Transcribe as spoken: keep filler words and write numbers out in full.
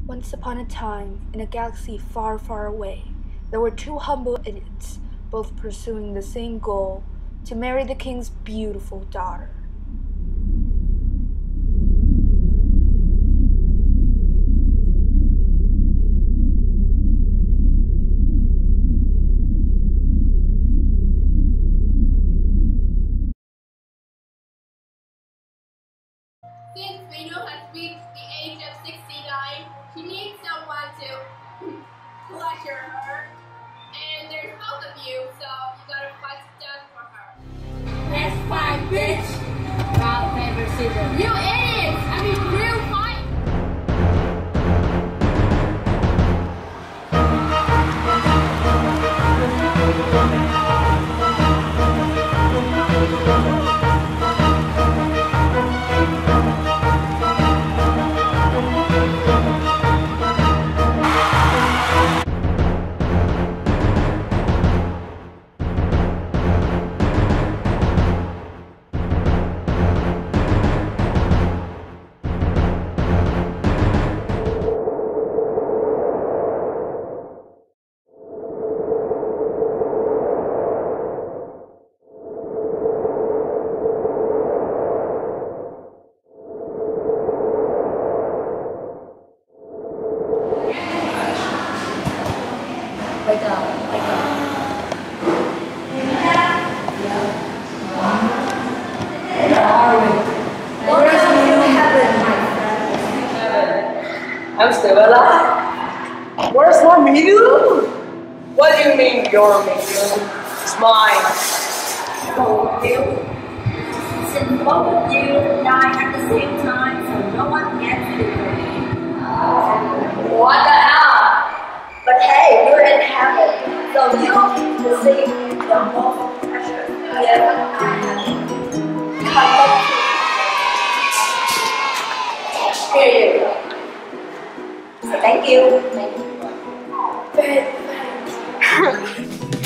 Once upon a time, in a galaxy far, far away, there were two humble idiots, both pursuing the same goal, to marry the king's beautiful daughter. Since Reno has reached the age of sixty-nine, she needs someone to pleasure her. And there's both of you, so you gotta fight stuff for her. Let's fight, bitch! Rock, paper, scissors. You idiots! I mean, real fight! Wake up, wake up. Where are we? Welcome to heaven, my friend. I'm still alive. Where's my medium? What do you mean your medium? It's mine. Both of you. Since both of you die at the same time, so no one gets it. What the hell? But hey, you're in heaven, so you receive the most precious gift I have. Here you go. So thank you. Thank you. Thanks.